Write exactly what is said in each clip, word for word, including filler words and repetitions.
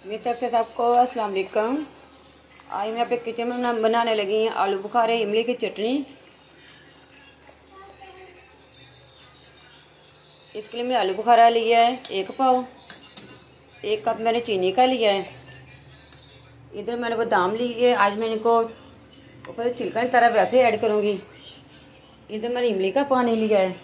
मेरी तरफ से सबको अस्सलाम वालेकुम। आज मैं अपने किचन में बनाने लगी हूँ आलू बुखारे इमली की चटनी। इसके लिए मैंने आलू बुखारा लिया है एक पाव, एक कप मैंने चीनी का लिया है। इधर मैंने बादाम लिए है, आज मैं इनको ऊपर से छिलका की तरह वैसे ऐड करूँगी। इधर मैंने इमली का पानी लिया है।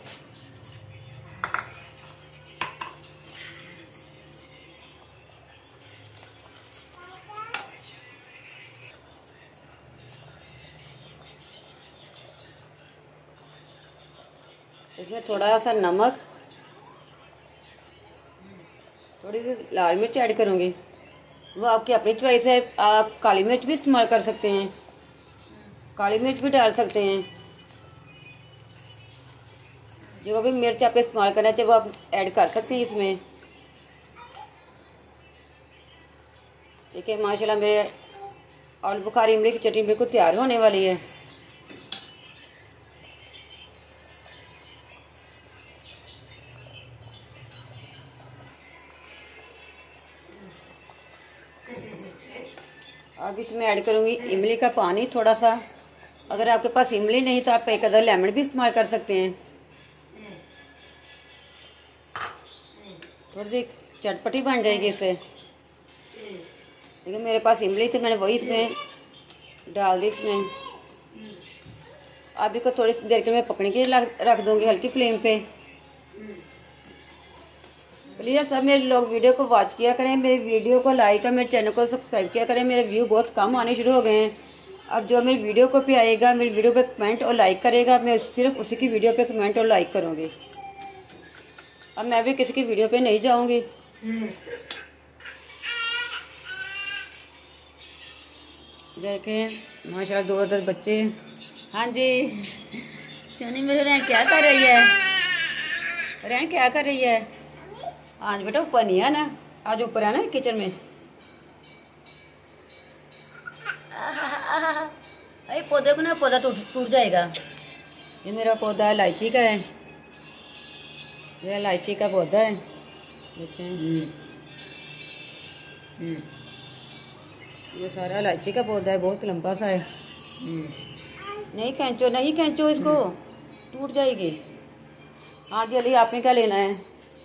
इसमें थोड़ा सा नमक, थोड़ी सी लाल मिर्च ऐड करूँगी। वो आपकी अपनी चॉइस है, आप काली मिर्च भी इस्तेमाल कर सकते हैं, काली मिर्च भी डाल सकते हैं। जो भी मिर्च आप इस्तेमाल करना चाहिए वो आप ऐड कर सकते हैं इसमें। ठीक है, माशाल्लाह मेरे आलू बुखारा इमली की चटनी बिल्कुल तैयार होने वाली है। अब इसमें ऐड करूँगी इमली का पानी थोड़ा सा। अगर आपके पास इमली नहीं तो आप एक आधा लेमन भी इस्तेमाल कर सकते हैं। थोड़ी सी चटपटी बन जाएगी इससे। देखिए मेरे पास इमली थी, मैंने वही इसमें डाल दी। इसमें अब इसको थोड़ी देर के लिए पकने के लिए रख दूँगी हल्की फ्लेम पे। प्लीज़ सब मेरे लोग वीडियो को वॉच किया करें, मेरे वीडियो को लाइक और मेरे चैनल को सब्सक्राइब किया करें। मेरे व्यू बहुत कम आने शुरू हो गए हैं। अब जो मेरी वीडियो को पे आएगा, मेरी वीडियो पे कमेंट और लाइक करेगा, मैं सिर्फ उसी की वीडियो पे कमेंट और लाइक करूँगी। अब मैं भी किसी की वीडियो पे नहीं जाऊँगी। देखें माशाल्लाह दो दस बच्चे। हाँ जी चनी मेरे रैन क्या कर रही है? रैन क्या कर रही है? आज बेटा ऊपर नहीं है ना, आज ऊपर है ना किचन में। अरे पौधे को ना, पौधा टूट टूट जाएगा। ये मेरा पौधा इलायची का है, ये इलायची का पौधा है। देखें ये सारा इलायची का पौधा है, बहुत लंबा सा है। नहीं खींचो, नहीं खींचो, इसको टूट जाएगी। हाँ जी अली आपने क्या लेना है?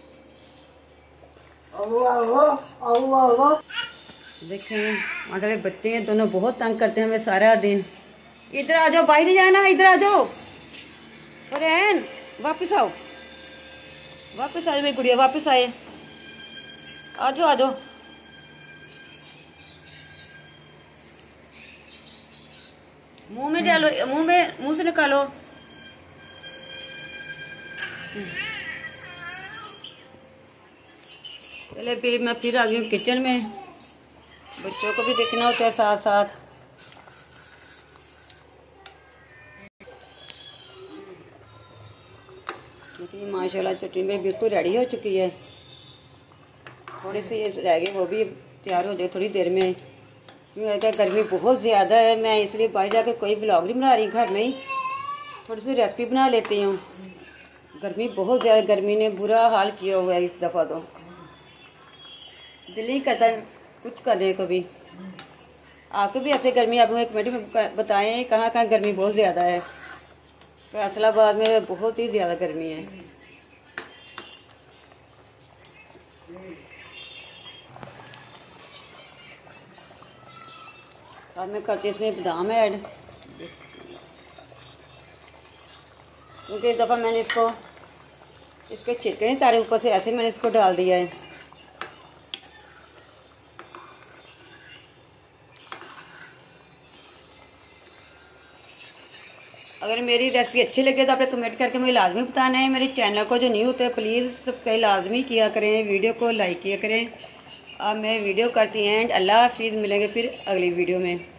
देखें हमारे बच्चे हैं दोनों, बहुत तंग करते हैं हमें सारा दिन। इधर आ जाओ, बाहर नहीं जाना, इधर आ जाओ। रैन वापस आओ, वापस आ जाओ मेरी गुड़िया, वापस आए। आ जाओ आ जाओ। मुंह में डालो, मुंह में, मुंह से निकालो। चले फिर मैं फिर आ गई हूँ किचन में। बच्चों को भी देखना होता है साथ साथ। देखिए माशाल्लाह चटनी मेरी बिल्कुल रेडी हो चुकी है। थोड़ी सी रह गई, वो भी तैयार हो जाए थोड़ी देर में। क्योंकि गर्मी बहुत ज़्यादा है, मैं इसलिए बाहर जाके कोई व्लॉग नहीं बना रही, घर में ही थोड़ी सी रेसिपी बना लेती हूँ। गर्मी बहुत ज़्यादा, गर्मी ने बुरा हाल किया हुआ है इस दफ़ा तो। दिल नहीं करता कुछ करने को भी। आपको भी ऐसे गर्मी, आप एक मिनट में बताएं कहाँ कहाँ गर्मी बहुत ज़्यादा है। फैसलाबाद में बहुत ही ज़्यादा गर्मी है। अब मैं करती हूँ इसमें बादाम ऐड, क्योंकि इस दफ़ा मैंने इसको इसके छिलके नहीं तारे ऊपर से, ऐसे मैंने इसको डाल दिया है। अगर मेरी रेसिपी अच्छी लगे तो आपने कमेंट करके मुझे लाजमी बताना है। मेरे चैनल को जो न्यू होते हैं प्लीज़ सब्सक्राइब लाजमी किया करें, वीडियो को लाइक किया करें। अब मैं वीडियो करती हैं एंड अल्लाह हाफिज़। मिलेंगे फिर अगली वीडियो में।